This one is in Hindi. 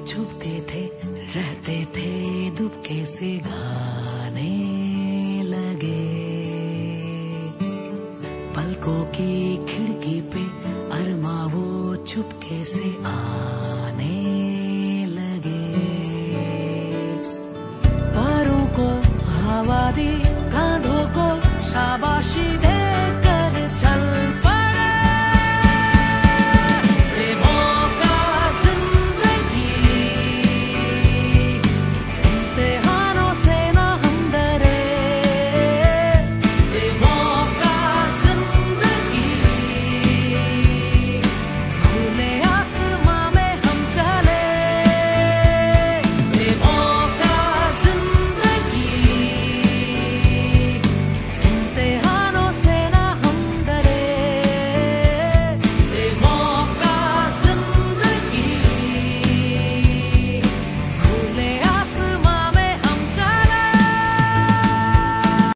छुपते थे, रहते थे दुबके से गाने लगे। पलकों की खिड़की पे अरमा वो चुपके से आ